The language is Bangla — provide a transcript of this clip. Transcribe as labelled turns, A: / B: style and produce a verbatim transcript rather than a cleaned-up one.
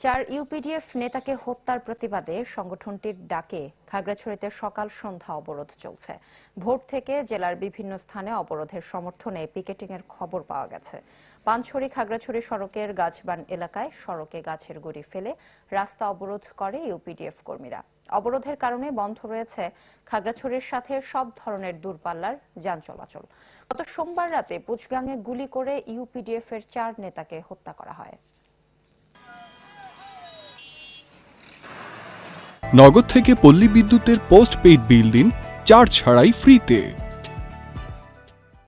A: চার ইউপিডিএফ নেতাকে হত্যার প্রতিবাদে সংগঠনটির ডাকে খাগড়াছড়িতে সকাল সন্ধ্যা অবরোধ চলছে। ভোর থেকে জেলার বিভিন্ন স্থানে অবরোধের সমর্থনে পিকেটিং এর খবর পাওয়া গেছে। পানছড়ি খাগড়াছড়ি সড়কের গাছবান এলাকায় সড়কে গাছের গুঁড়ি ফেলে রাস্তা অবরোধ করে ইউপিডিএফ কর্মীরা। অবরোধের কারণে বন্ধ রয়েছে খাগড়াছড়ির সাথে সব ধরনের দূরপাল্লার যান চলাচল। গত সোমবার রাতে পুচগাঙে গুলি করে ইউপিডিএফ এর চার নেতাকে হত্যা করা হয়।
B: নগদ থেকে পল্লী বিদ্যুতের পোস্ট পেইড বিল দিন চার্জ ছাড়াই ফ্রিতে।